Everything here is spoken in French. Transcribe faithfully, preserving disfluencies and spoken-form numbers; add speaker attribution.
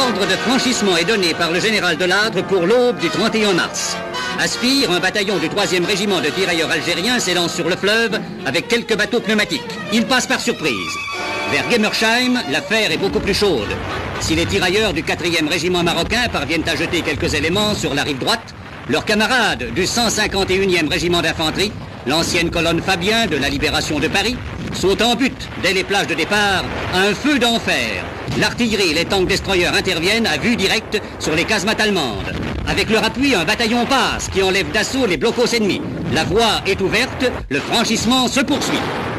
Speaker 1: L'ordre de franchissement est donné par le général Deladre pour l'aube du trente et un mars. À Spire, un bataillon du troisième régiment de tirailleurs algériens s'élance sur le fleuve avec quelques bateaux pneumatiques. Il passe par surprise. Vers Gemersheim, l'affaire est beaucoup plus chaude. Si les tirailleurs du quatrième régiment marocain parviennent à jeter quelques éléments sur la rive droite, leurs camarades du cent cinquante et unième régiment d'infanterie, l'ancienne colonne Fabien de la libération de Paris, sautent en but dès les plages de départ à un feu d'enfer. L'artillerie et les tanks destroyers interviennent à vue directe sur les casemates allemandes. Avec leur appui, un bataillon passe qui enlève d'assaut les blocos ennemis. La voie est ouverte, le franchissement se poursuit.